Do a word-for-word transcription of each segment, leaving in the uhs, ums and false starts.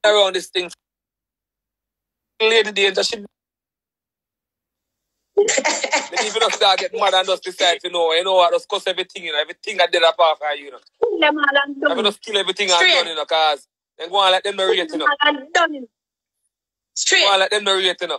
around this thing. Lady Danger, she the people don't start get mad and just decide to know, you know what, just cuss everything, you know, everything I did up off her, you know. I just kill everything and done, you know, because then go on let them narrate, you know. Straight. Go on let them narrate, you know.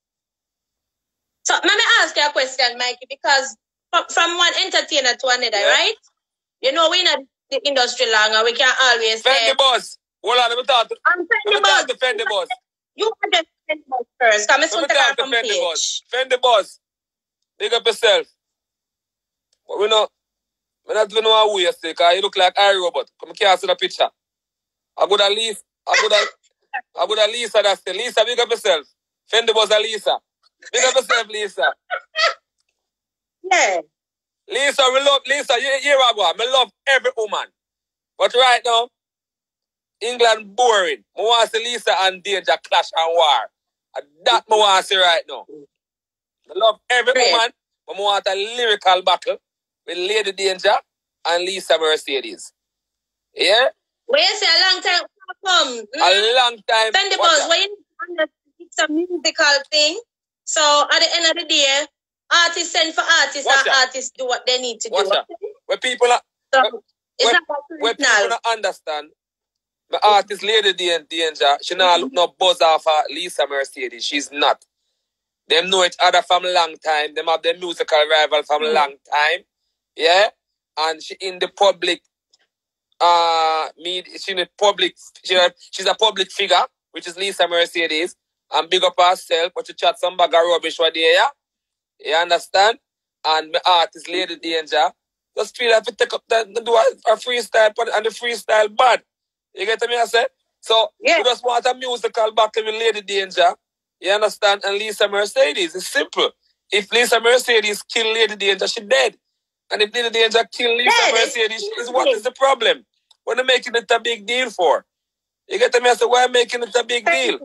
So, let me ask you a question, Mikey, because from, from one entertainer to another, yeah. right? You know, we're not the industry long and we can't always Fendi say... boss. Hold on, let me talk to... I'm Fendi boss. Let me talk to Fendi boss. You are the Fendi boss first. Let me talk to Fendi boss. Fendi boss. Big up yourself. But we know... We not even know who you say, because you look like iRobot. Come can't see the picture. I go to Lisa. I go to... I go to Lisa that's the Lisa, big up yourself. Fendi boss and Lisa. Big up yourself, Lisa. Yeah. Lisa, we love... Lisa, you hear what I go? I love every woman. But right now, England boring. I want to see Lisa and Danger clash and war. And that I want to see right now. I love every Great. woman, but I want a lyrical battle with Lady Danger and Lisa Mercedes. Yeah? Well, you say a long time come. Mm? A long time. Fendi boss, when you understand it's a musical thing, so at the end of the day, artists send for artists Watch and that. artists do what they need to Watch do. That. Where people are... So, where, it's where, not where people don't understand, the artist Lady Danger, she not look no buzz off of Lisa Mercedes. She's not. Them know each other from a long time. Them have their musical rival from a long time. Yeah? And she in the public, uh, media, she in the public, she, she's a public figure, which is Lisa Mercedes. And big up herself, but she chat some bag of rubbish what there, yeah? You understand? And my artist Lady Danger, just feel like to take up that, do a, a freestyle, and the freestyle bad. You get me, I say? So, yeah. you just want a musical battle with Lady Danger, you understand, and Lisa Mercedes. It's simple. If Lisa Mercedes kill Lady Danger, she dead. And if Lady Danger kill Lisa dead. Mercedes, is what is the problem? What are they making it a big deal for? You get me, I say, why are making it a big deal?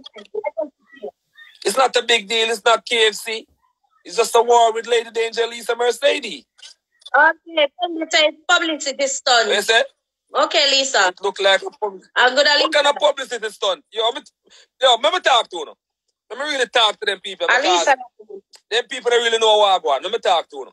It's not a big deal, it's not K F C. It's just a war with Lady Danger and Lisa Mercedes. Okay, it's publicity stunt. What you say? Okay, Lisa. It look like a publicity. I'm gonna what kind of publicity stunt? Yo, me, yo, let me talk to you. Let me really talk to them people. Because them people that really know what I want. Let me talk to you.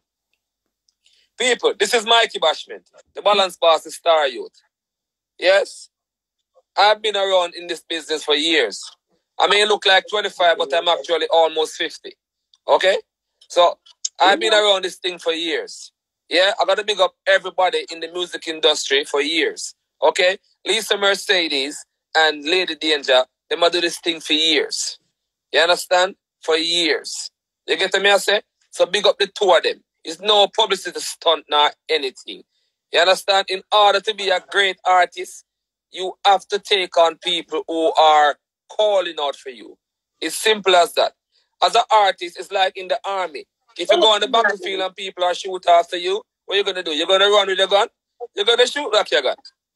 People, this is Mikey Bashment, the Balance Boss, the Star Youth. Yes? I've been around in this business for years. I may look like twenty-five, but I'm actually almost fifty. Okay? So, I've been around this thing for years. Yeah, I gotta big up everybody in the music industry for years. Okay? Lisa Mercedes and Lady Danger, they might do this thing for years. You understand? For years. You get me, I say? So big up the two of them. It's no publicity stunt nor anything. You understand? In order to be a great artist, you have to take on people who are calling out for you. It's simple as that. As an artist, it's like in the army. If you go on the battlefield and people are shoot after you, what are you going to do? You're going to run with your gun? You're going to shoot like your gun.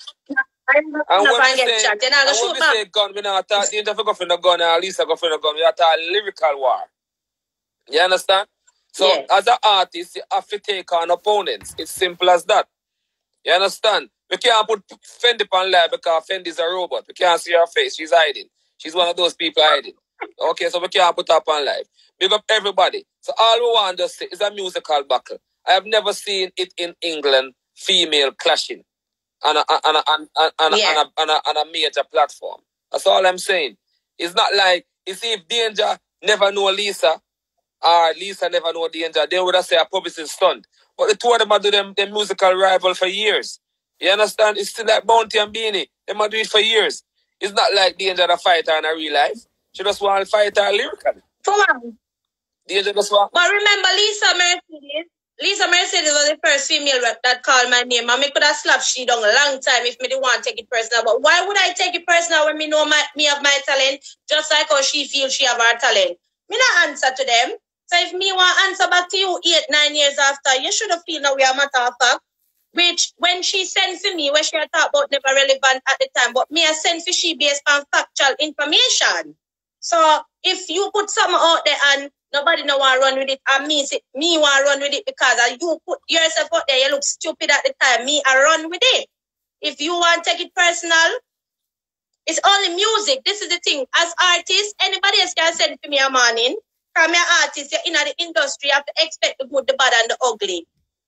I'm not and when we say, shot. You're not and when we say gun, we not talk danger for go for the gun, or at least I go for the gun. We are talking lyrical war. You understand? So, yes. As an artist, you have to take on opponents. It's simple as that. You understand? We can't put Fendi on live because Fendi is a robot. We can't see her face. She's hiding. She's one of those people hiding. Okay, so we can't put her on live. Big up everybody. So all we want to say is a musical battle. I have never seen it in England, female clashing on a, on a, on a, on a, yeah. on a, on a, on a major platform. That's all I'm saying. It's not like, you see, if Danger never know Lisa, or Lisa never know Danger, they would have said a publicity stunt. But the two of them are doing them, them musical rival for years. You understand? It's still like Bounty and Beanie. They might do it for years. It's not like Danger the fighter in a real life. She just want to fight her lyrically. For what? Danger just want... But remember, Lisa Mercedes, Lisa Mercedes was the first female rep that called my name. And me could have slapped she down a long time if me didn't want to take it personal. But why would I take it personal when me know my, me have my talent, just like how she feels she have her talent? Me not answer to them. So if me want answer back to you eight, nine years after, you should have feel now we are matter of fact. Which, when she sent for me, when she had thought about never relevant at the time, but me I sent for she based on factual information. So, if you put something out there and nobody no want to run with it, and me, me want to run with it because you put yourself out there, you look stupid at the time, me I run with it. If you want to take it personal, It's only music. This is the thing. As artists, anybody else can send to me a morning. From your artist, you're in the industry, you have to expect the good, the bad, and the ugly.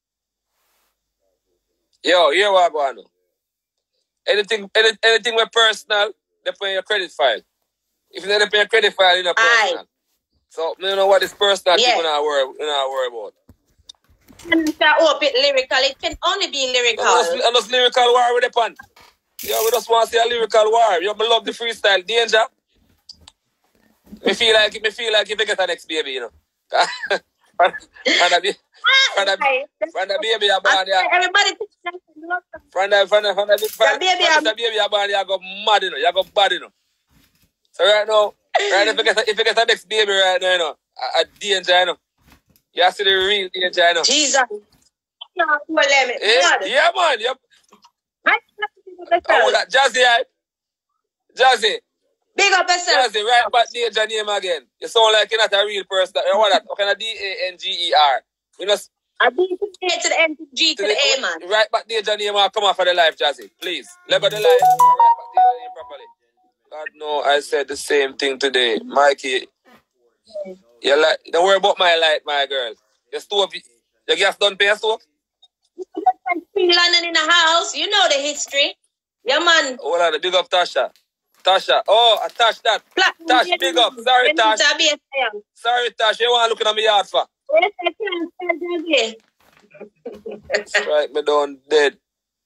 Yo, here what I go on. Anything, any, anything with personal, they put in your credit file. If you don't pay your credit file, you're not personal. Aye. So, you know what this personal yeah. thing we're not worry, we're not worry about. And if I hope it lyrical, it can only be lyrical. And those lyrical war with the pan. Yo, we just want to see a lyrical war. Yo, I love the freestyle. Danger. Me feel like, me feel like if you get an next baby, you know. From the baby, I'm born there. Everybody From the from the from the from the baby, I'm born there. You go mad, you know. You go bad, you know. So right now, right if you get if you get a next baby right now, you know, a, a danger, you know. You have to see the real danger, you know. Jesus. No, limit. Yeah, yeah, man. Yep. Oh, that Jazzy, right? Jazzy. Big up yourself. Jazzy, right back danger name again. You sound like you're not a real person. You know what that? What kind of D A N G E R? You know. A D to the A to the N to G to the A, man. Right back danger name and come off of the life, Jazzy. Please. Let go the life. Right back danger name properly. God no, I said the same thing today. Mikey. You like, don't worry about my light, my girl. Your stove, your gas don't pay a stove? London in the house, you know the history. Yeah, man. Hold on, big up Tasha. Tasha. Oh, I touched that. Tash, big up. Sorry, Tash. Sorry, Tash. You want to look at me yard for? Yes, I can. Strike me down dead.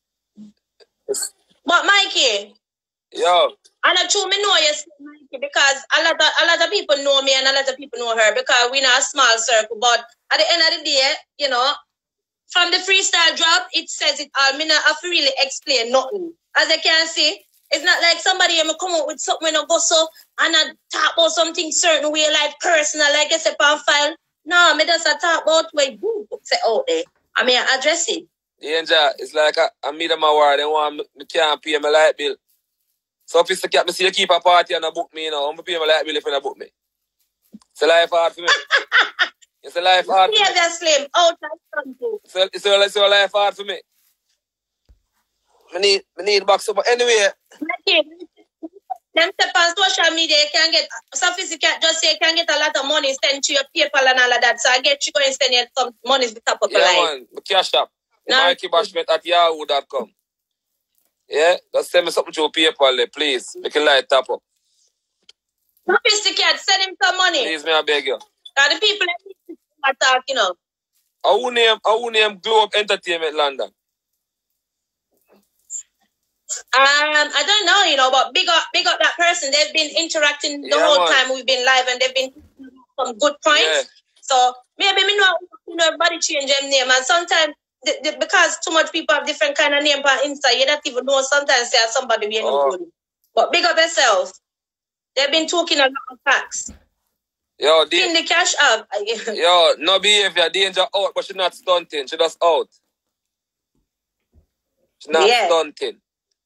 But Mikey. Yo. And I true me know you, Mikey, because a lot of a lot of people know me and a lot of people know her because we're in a small circle. But at the end of the day, you know, from the freestyle drop, it says it all. Me not have to really explain nothing. As I can see, it's not like somebody will come up with something and go so and I talk about something certain way, like personal, like I said, on file. No, me just talk about where you say out there. I mean, I address it. Danger, it's like I, I meet them a war, they want me, me can't pay my light bill. So if it's the cat, me see you keep a party and a book me, you know, I'm going to pay my light bill if you don't book me. It's a life hard for me. It's a life hard for me. Yeah, slim. Out of it's a, it's, a, it's a life hard for me. I need, I need box up. But anyway. Them step on social media, you can get, sophisticated, just say you can get a lot of money sent to your PayPal and all of that. So I get you and send you some money to the top of your life. Yeah, man. The cash app. No. Mikey Bashment at yahoo dot com. Yeah? Just send me something to your PayPal there, please. Make a light top up. Sophisticated, send him some money. Please, me I beg you. Now the people are talking, you know. I will name, I will name Globe Entertainment London. Um, I don't know, you know, but big up, big up that person. They've been interacting the yeah, whole man. time we've been live, and they've been some good points. Yeah. So maybe me know, you know, everybody change their name, and sometimes the, the, because too much people have different kind of name on Insta, you don't even know. Sometimes say somebody we oh. no good. But big up yourself. They've been talking a lot of facts. Yo, the, in the cash up. Yo, no behavior, danger out, but she's not stunting. She just out. She's not yeah. stunting.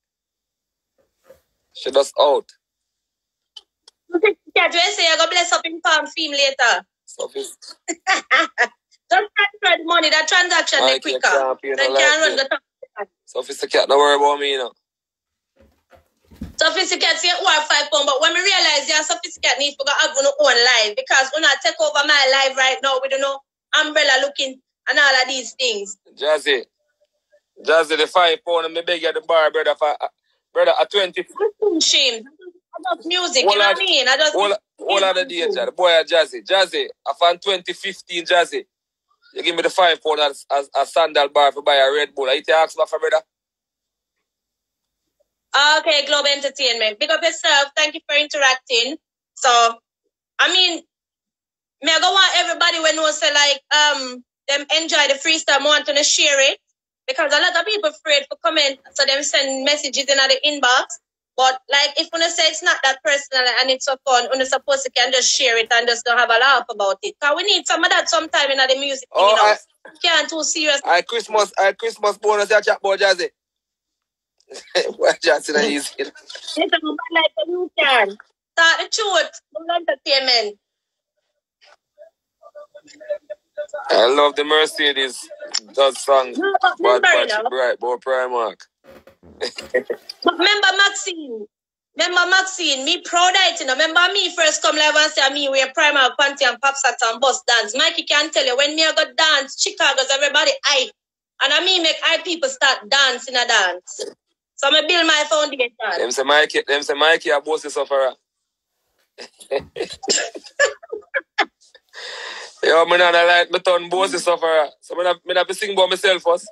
She just out. Yeah, just say you're going to bless up in farm film later. Just transfer the money, that transaction like quicker. Then can like run the top. Sophisticated, don't worry about me, you know. Sophisticated say you are five pounds, but when we realize you're sophisticated, need to have your own life because when I take over my life right now, we don't know umbrella looking and all of these things. Jazzy, Jazzy, the five pound, and me beg you at the bar, brother, for, uh, brother, at twenty. Shame. I just music, all you know what I mean? I just all, all of the danger, the boy at Jazzy. Jazzy, I found twenty fifteen Jazzy. You give me the five pound as, as a sandal bar for buy a Red Bull. I you ask for brother? Okay, Globe Entertainment. Big up yourself. Thank you for interacting. So, I mean, me I go want everybody when know say like um them enjoy the freestyle, want to share it. Because a lot of people afraid for comment, so them send messages in the inbox. But like if you say it's not that personal and it's so fun, you're supposed to can just share it and just don't have a laugh about it. Because we need some of that sometime in the music. Oh, you know, I, can't too serious. I Christmas, I Christmas bonus I chat about Jazzy. Why Jazzy not easy? It's a man like a new can. Start the truth, Globe Entertainment. I love the Mercedes does song. No, but but bright, but Primark. But remember Maxine. Remember Maxine, me proud of it, you know. Remember me first come live and say me wear Primark panty and pop sat and bus dance. Mikey can tell you when me I got dance, Chicago's everybody hype. And I mean make hype people start dancing a dance. So I build my foundation. Them say Mikey, them say Mikey a bossy sufferer. Yo, me not like me turn bossy sufferer. So me not me not be sing about myself first.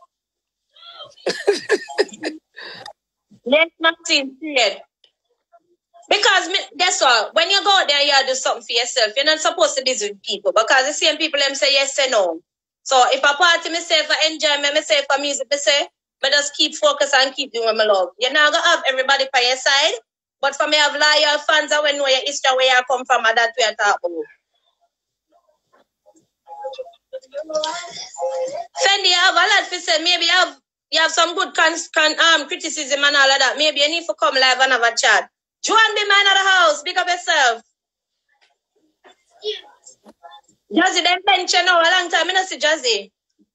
Yes, Maxine said. Because guess what? When you go out there, you do something for yourself. You're not supposed to busy with people. Because the same people them say yes and no. So if I party myself for enjoyment, myself for music, I say, but just keep focused and keep doing what I love. You're not gonna have everybody by your side. But for me, I have loyal fans and when know your history where you come from and that's where I talk about. Fendi, you have a lot to say. Maybe you have you have some good con, con, um, criticism and all of that. Maybe you need to come live and have a chat. Join the man of the house. Big up yourself. Jazzy, them bench you know a long time. I don't see Jazzy.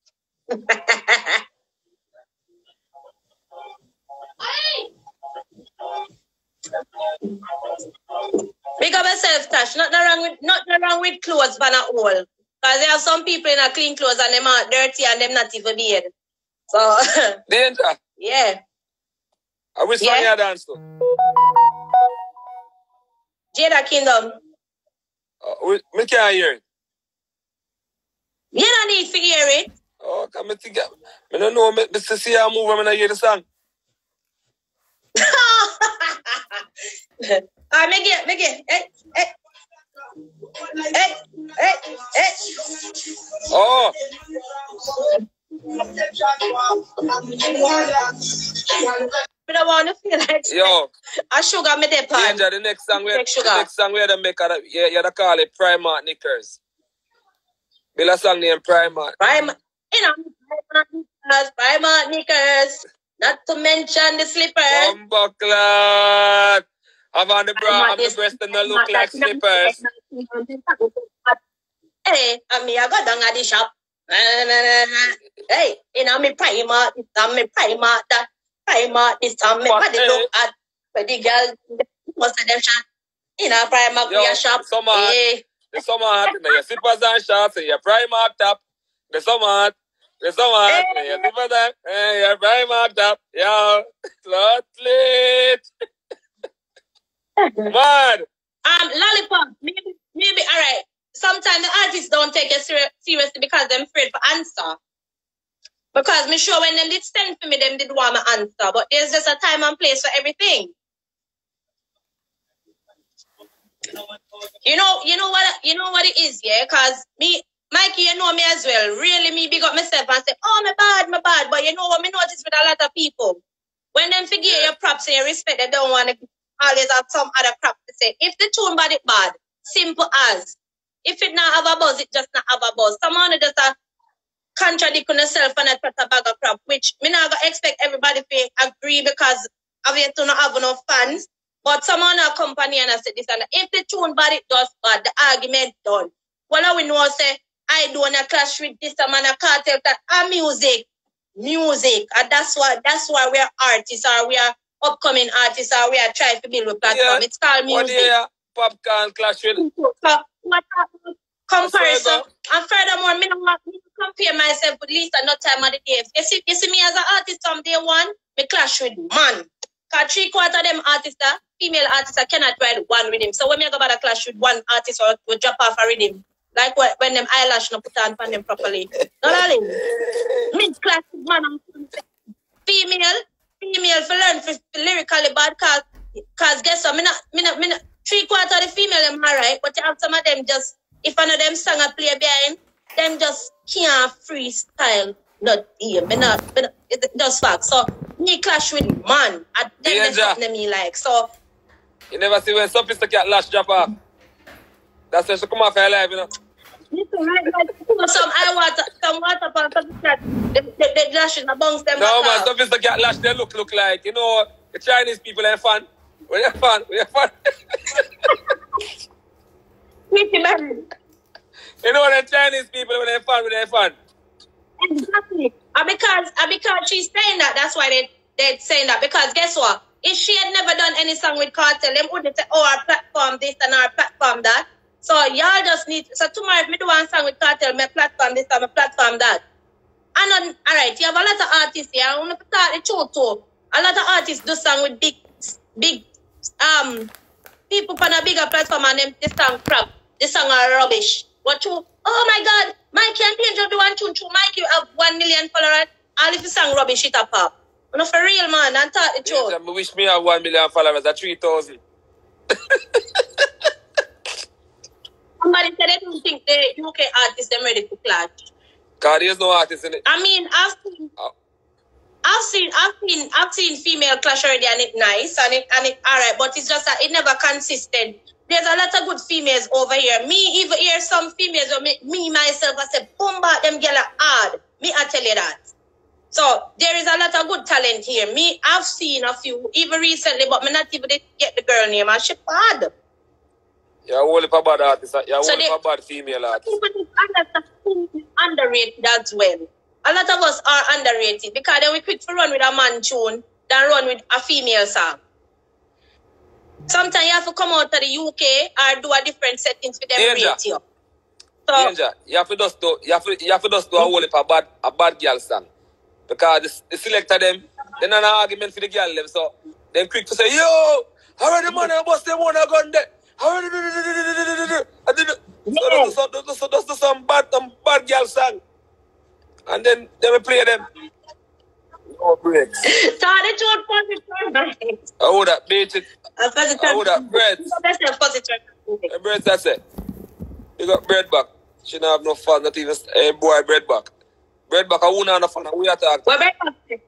Big up yourself, Tash. Nothing wrong with nothing wrong with clothes, but not all. Because there have some people in a clean clothes and them are dirty and them not even beard. So Danger. Yeah. I wish yeah. yeah. you dance to. Jada Kingdom. Uh, we, me can't hear it. You don't need to hear it. Oh, come me think. I don't know. Me, me see her move when I hear the song. I make it, make it. Hey, hey. Hey, hey, hey. Oh. I don't want to feel like yo. I sugar me the pan. Danger, the next song we the next song we had to make a you you call it Primark Knickers. Build a song named Primark. Primark, you know, Primark, Primark Knickers. Not to mention the slippers. Bumbuckler. Have on the bra, have the breast and not look like slippers. Hey, and me I go down at the shop. Hey, you know me Primark, this time me Primark that. Primark, this time me body look at but the girl most of them shop. You know, Primark Yo, your shop. Summer, hey. The summer hat in your slippers and shorts and your Primark top. The summer hat, the summer hat, hey. Your slippers and hey, your Primark top. Yo, slot lit. Man. Um, Lollipop, maybe, maybe, all right. Sometimes the artists don't take it ser seriously because they're afraid for answer. Because me sure when them did send for me, them did want my answer. But there's just a time and place for everything. You know, you know what, you know what it is, yeah? Because me, Mikey, you know me as well. Really, me big up myself and say, oh, my bad, my bad. But you know what, me notice with a lot of people. When them forget your props and your respect, they don't want to always have some other crap to say. If the tune bad, it bad. Simple as. If it not have a buzz, it just not have a buzz. Someone just a contradict on yourself and a put a bag of crap, which me not gonna expect everybody to agree because obviously to not have enough fans. But someone a company and I said this and that. If the tune bad, it does bad. The argument done. Well, we know say I don't wanna clash with this man a cartel that our music, music, and that's why that's why we are artists or we are upcoming artists or we are trying to build a platform. Yeah. It's called music. What Popcorn clash with? So, what comparison? And furthermore, me not compare myself with Lisa no time of the day. You see, you see me as an artist from day one, me clash with man. Because three quarter of them artists, are, female artists, are cannot ride one rhythm. So when me go about a clash with one artist or to drop off a rhythm, like what, when them eyelash no put on for them properly. No, darling. Me clash with man and female, female for learn for, for lyrically bad cause, cause guess what, me not, me not, me not, three quarter of the female them alright, but you have some of them just, if one of them song a play behind, them just can't freestyle. Not here, me not, me not, it's just fact. So, me clash with man, and then there's something me like, so. You never see when Sophisticated lash drop off. That's when she come off her life, you know. Some I water, some water for Sophisticated, the, the, the lashes and bounce them. No man, Sophisticated lash, they look, look like, you know, the Chinese people are fun. We have fun, we have fun. You know the Chinese people when they have fun, when they have fun. Exactly. And because, and because she's saying that, that's why they, they're saying that. Because guess what? if she had never done any song with Cartel, them wouldn't say, oh, our platform this and our platform that. So y'all just need, so tomorrow if me do one song with Cartel, my platform this and my platform that. And on, all right, you have a lot of artists here. I want to start the truth too. A lot of artists do song with big, big, um, people on a bigger platform and them, this song crap. This song are rubbish. What you, oh my God, Mikey and Danger do one tune tune. Mikey you have one million followers. All if you song rubbish, it a pop. You know, for real, man, and talk the truth. I wish me have one million followers at three thousand. Somebody said they don't think the U K artists are ready to clash. Because there's no artists in it. I mean, I've seen, oh. I've seen, I've seen, I've seen female clash already, and it's nice, and it, and it, all right, but it's just that it never consistent. There's a lot of good females over here. Me even hear some females, or me, me myself, I say, boom, back them girl are hard. Me, I tell you that. So there is a lot of good talent here. Me, I've seen a few, even recently, but me not even get the girl name. And she bad. You're only for bad artists. You're so only for bad female artists. Underrated as well. A lot of us are underrated because then we quick to run with a man tune than run with a female song. Sometimes you have to come out to the U K or do a different settings for them Danger. rate you. So, Danger. You have to just do, you have to, you have to just do a whole heap of bad, a bad girl song. Because the, the selector them, they're not an argument for the girl them. So they quick to say, yo, how are the man I bust them one a gun there? How are the so that's so, so, so, some bad some bad girl song. And then they will play them. Oh breaks. So the two positive. Oh that bitch. Oh that bread. That's a positive. Bread that's it. You got bread back. She don't have no fun, not even a boy bread back. Bread back, I won't have no fun. We are talking. What bread back?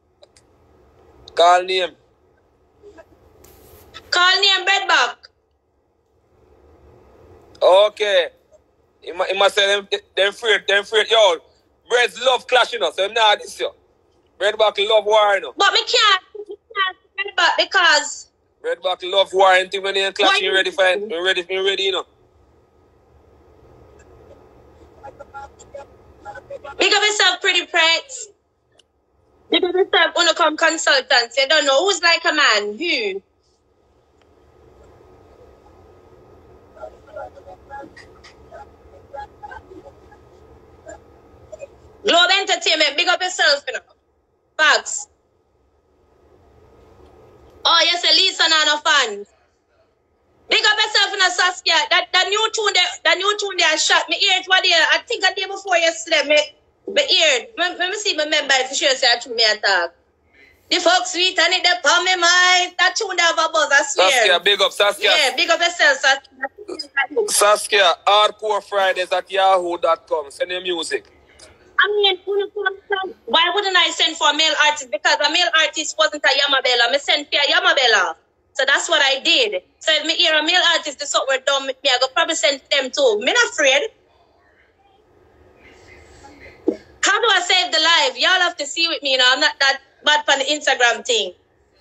Call name. Call name bread back. Okay. He must, he must say them, them afraid, them afraid. Yo, Bread's love clashing us, so I'm not this yo. Bread back love war, you know. But me can't, me can't bread back because Bread back love war and thing when they clash, you ready for it. You ready, you ready, you know. Big up yourself, pretty Prince. Big up yourself, Unicom Consultants. You don't know who's like a man. Who? Globe Entertainment, big up yourself, you know. Facts. Oh, yes, Lisa Nano fan. Big up yourself, you know, Saskia. That, that new tune there, that new tune there shot. Me ear it one day, I think a day before yesterday, me, me ear it. Let me see my member if you sure say that to me attack. The folk sweet and it dey on me mind. That tune there have a buzz, I swear. Saskia, big up, Saskia. Yeah, big up yourself, Saskia. Saskia, Hardcore Fridays at yahoo dot com. Send your music. I mean, why wouldn't I send for a male artist? Because a male artist wasn't a Yamabella. I sent for a Yamabella. So that's what I did. So if me hear a male artist, this what we're done with me, I could probably send them too. Me not afraid. How do I save the life? Y'all have to see with me, you know. I'm not that bad for the Instagram thing.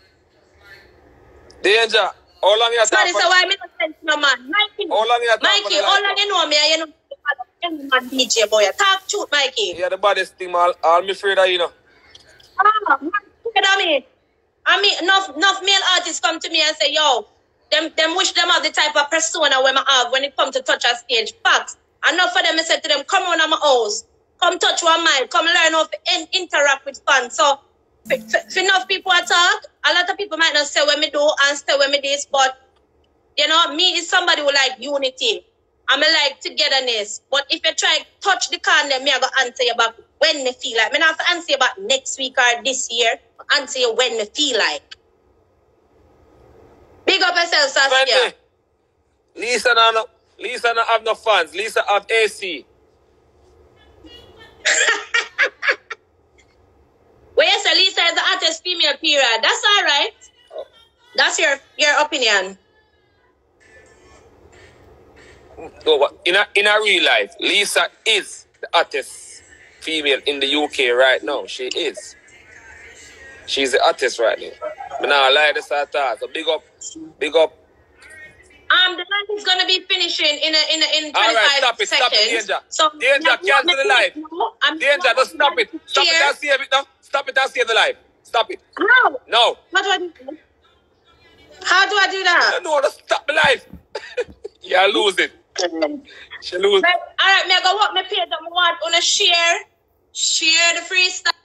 Danger. How long you talk? Sorry, so why me not send no man? Mikey, how long you talk? Mikey, how long you know me? You know, man D J boy. Talk truth, Mikey. Yeah, the baddest thing, man. I'm afraid of you know. Ah, man, I mean, I mean, enough, enough male artists come to me and say, yo, them, them wish them have the type of persona when I have when it comes to touch a stage. Facts. Enough for them, I said to them, come on my house. Come touch one mind. Come learn how to in, interact with fans. So, if enough people are talk, a lot of people might not say what me do and say what me this, but, you know, me is somebody who like unity. I mean, like togetherness. But if you try to touch the can, then me I go answer you back when me feel like. Me not have to answer you back next week or this year. Answer you when me feel like. Big up yourself, Saskia. Lisa no, Lisa no have no fans. Lisa have A C. Well, yes, Lisa is the hottest female period. That's all right. That's your your opinion. No, in a, in a real life, Lisa is the hottest female in the U K right now. She is. She's the hottest right now. But now I lie this at all. So big up, big up. Um, the live is gonna be finishing in a in a, in twenty-five all right, stop it, seconds. stop it, Danger. So Danger, cancel the live. No, Danger, just stop it. Stop it and save it now. Stop it and save the live. Stop it. No. No. What do I do? How do I do that? I don't know how to stop the life. Yeah, lose it. She lose. All right, me I go what me page that I want on a share. Share the freestyle.